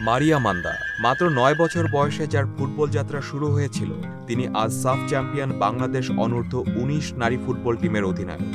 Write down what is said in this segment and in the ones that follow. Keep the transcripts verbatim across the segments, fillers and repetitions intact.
মারিয়া মান্দা মাত্র নয় বছর বয়সে যার ফুটবল যাত্রা শুরু হয়েছিল, তিনি আজ সাফ চ্যাম্পিয়ন বাংলাদেশ অনূর্ধ্ব উনিশ নারী ফুটবল টিমের অধিনায়ক।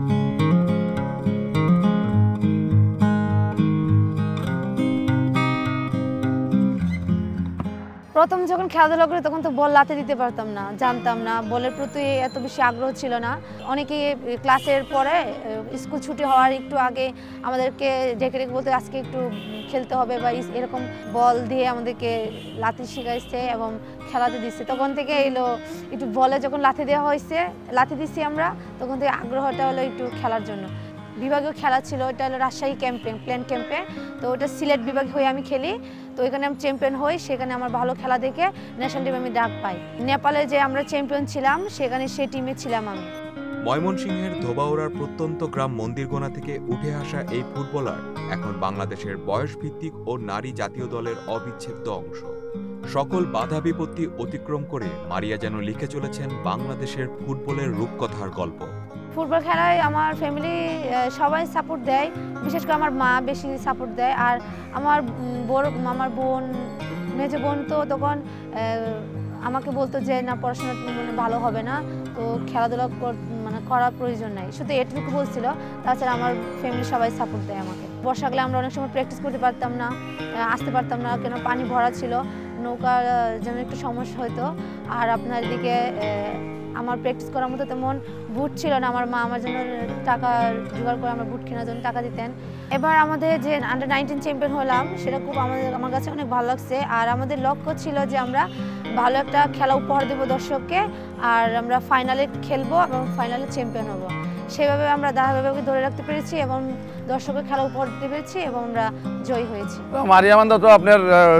প্রথম যখন খেলাধুলা করি তখন তো বল লাথি দিতে পারতাম না, জানতাম না, বলের প্রতি এত বেশি আগ্রহ ছিল না। অনেকে ক্লাসের পরে স্কুল ছুটি হওয়ার একটু আগে আমাদেরকে ডেকে ডেকে বলতে আজকে একটু খেলতে হবে বা এরকম বল দিয়ে আমাদেরকে লাথি শিখাইছে এবং খেলাতে দিচ্ছে। তখন থেকে এলো একটু বলে যখন লাথি দেওয়া হয়েছে, লাথি দিচ্ছি আমরা, তখন থেকে আগ্রহটা হলো একটু খেলার জন্য। বিভাগীয় খেলা ছিল, ওটা হলো রাজশাহী ক্যাম্পে, প্ল্যান ক্যাম্পে। তো ওটা সিলেট বিভাগ হয়ে আমি খেলি, তো এখানে আমি চ্যাম্পিয়ন হই। সেখানে আমার ভালো খেলা দেখে ন্যাশনাল টিমে আমি ডাক পাই। নেপালে যে আমরা চ্যাম্পিয়ন ছিলাম সেখানে সেই টিমে ছিলাম আমি। ময়মনসিংহের ধোবাউড়ার প্রত্যন্ত গ্রাম মন্দিরগোনা থেকে উঠে আসা এই ফুটবলার এখন বাংলাদেশের বয়সভিত্তিক ও নারী জাতীয় দলের অবিচ্ছেদ্য অংশ। সকল বাধা বিপত্তি অতিক্রম করে মারিয়া যেন লিখে চলেছেন বাংলাদেশের ফুটবলের রূপকথার গল্প। ফুটবল খেলায় আমার ফ্যামিলি সবাই সাপোর্ট দেয়, বিশেষ করে আমার মা বেশি সাপোর্ট দেয়। আর আমার বড় আমার বোন, মেজো বোন তো তখন আমাকে বলতো যে না, পড়াশোনা ভালো হবে না, তো খেলাধুলা মানে করার প্রয়োজন নাই, শুধু এটুকু বলছিল। তাছাড়া আমার ফ্যামিলি সবাই সাপোর্ট দেয় আমাকে। বর্ষাকালে আমরা অনেক সময় প্র্যাকটিস করতে পারতাম না, আসতে পারতাম না, কেন পানি ভরা ছিল, নৌকার যেন একটু সমস্যা হতো। আর আপনার দিকে আমার প্র্যাকটিস করার মতো তেমন বুট ছিল না। আমার মা আমার জন্য টাকা জোগাড় করে আমার বুট কেনার জন্য টাকা দিতেন। এবার আমাদের যে আন্ডার নাইনটিন চ্যাম্পিয়ন হলাম, সেটা খুব আমাদের আমার কাছে অনেক ভালো লাগছে। আর আমাদের লক্ষ্য ছিল যে আমরা ভালো একটা খেলা উপহার দেবো দর্শককে, আর আমরা ফাইনালে খেলবো এবং ফাইনালে চ্যাম্পিয়ন হব। সেভাবে আমরা ধারাবাহিকভাবে ধরে রাখতে পেরেছি এবং দর্শকের খেলা উপহার দিতে পেরেছি এবং আমরা জয়ী হয়েছি। মারিয়া মান্দা তো আপনার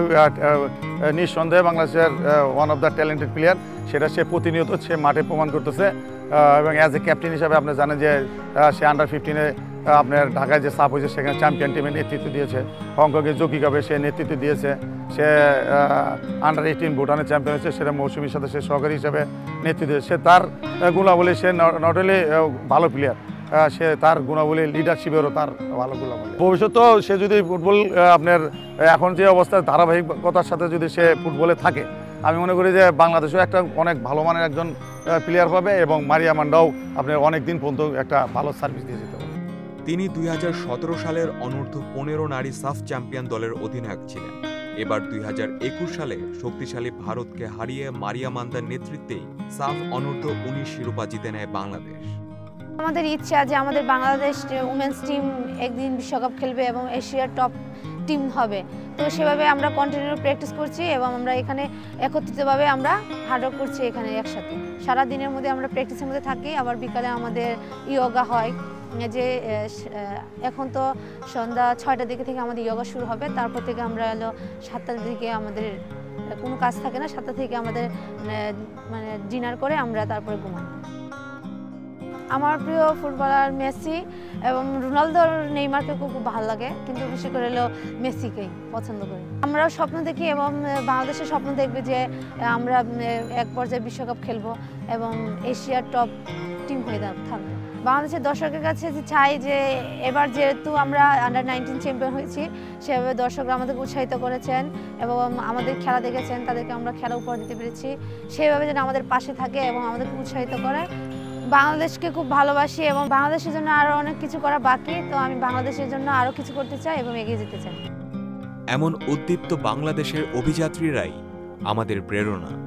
নিঃসন্দেহে বাংলাদেশের one of the talented player, সেটা সে প্রতিনিয়ত সে মাঠে প্রমাণ করতেছে। এবং অ্যাজ এ ক্যাপ্টেন হিসাবে আপনি জানেন যে সে আন্ডার ফিফটিনে আপনার ঢাকায় যে সাফ হয়েছে সেখানে চ্যাম্পিয়ন টিমের নেতৃত্ব দিয়েছে। হংকংয়ে জকি কাপে সে নেতৃত্ব দিয়েছে। সে আন্ডার এইটিন ভুটানের চ্যাম্পিয়ন হয়েছে, সেটা মৌসুমীর সাথে সে সহকারী হিসাবে নেতৃত্ব দিয়েছে। সে তার গুণাবলী, সে নট অনলি ভালো প্লেয়ার, সে তার গুণাবলী লিডারশিপেরও তার ভালো গুণাবলী। ভবিষ্যতেও সে যদি ফুটবল আপনার এখন যে অবস্থায় ধারাবাহিকতার সাথে যদি সে ফুটবলে থাকে, আমি মনে করি যে বাংলাদেশেও একটা অনেক ভালো মানের একজন প্লেয়ার পাবে এবং মারিয়া মান্দাও আপনার অনেক দিন পর্যন্ত একটা ভালো সার্ভিস দিয়ে যেতে পারবে। তিনি দুই হাজার সতেরো সালের অনূর্ধ্ব পনেরো নারী সাফ চ্যাম্পিয়ন দলের অধিনায়ক ছিলেন। এবার দুই হাজার একুশ সালে শক্তিশালী ভারতকে হারিয়ে মারিয়া মান্দার নেতৃত্বেই সাফ অনূর্ধ্ব উনিশ শিরোপা জিতে নেয় বাংলাদেশ। আমাদের ইচ্ছা যে আমাদের বাংলাদেশ উমেন্স টিম একদিন বিশ্বকাপ খেলবে এবং এশিয়ার টপ টিম হবে। তো সেভাবে আমরা কন্টিনিউ প্র্যাকটিস করছি এবং আমরা এখানে একত্রিতভাবে আমরা হার্ডওয়ার্ক করছি এখানে একসাথে। সারা দিনের মধ্যে আমরা প্র্যাকটিসের মধ্যে থাকি, আবার বিকালে আমাদের ইয়োগা হয়। যে এখন তো সন্ধ্যা ছয়টার দিকে থেকে আমাদের ইয়োগা শুরু হবে, তারপর থেকে আমরা এলো সাতটার দিকে আমাদের কোনো কাজ থাকে না, সাতটা থেকে আমাদের মানে ডিনার করে আমরা তারপরে ঘুমাই। আমার প্রিয় ফুটবলার মেসি এবং রোনালদোর, নেইমারকে খুব ভালো লাগে, কিন্তু বেশি করে হলো মেসিকেই পছন্দ করি। আমরাও স্বপ্ন দেখি এবং বাংলাদেশের স্বপ্ন দেখবে যে আমরা এক পর্যায়ে বিশ্বকাপ খেলবো এবং এশিয়ার টপ টিম হয়ে থাকবে। বাংলাদেশের দর্শকের কাছে যে চাই যে এবার যেহেতু আমরা আন্ডার নাইনটিন চ্যাম্পিয়ন হয়েছি, সেভাবে দর্শকরা আমাদেরকে উৎসাহিত করেছেন এবং আমাদের খেলা দেখেছেন, তাদেরকে আমরা খেলা উপহার দিতে পেরেছি। সেভাবে যেন আমাদের পাশে থাকে এবং আমাদেরকে উৎসাহিত করে। বাংলাদেশকে খুব ভালোবাসি এবং বাংলাদেশের জন্য আরও অনেক কিছু করা বাকি, তো আমি বাংলাদেশের জন্য আরও কিছু করতে চাই এবং এগিয়ে যেতে চাই। এমন উদ্দীপ্ত বাংলাদেশের অভিযাত্রীরাই আমাদের প্রেরণা।